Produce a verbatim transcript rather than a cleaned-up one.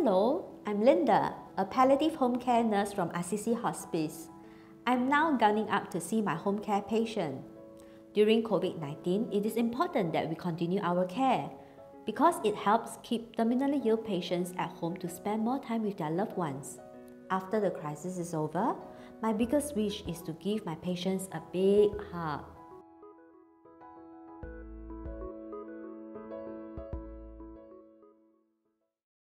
Hello, I'm Linda, a palliative home care nurse from Assisi Hospice. I'm now gunning up to see my home care patient. During COVID nineteen, it is important that we continue our care because it helps keep terminally ill patients at home to spend more time with their loved ones. After the crisis is over, my biggest wish is to give my patients a big hug.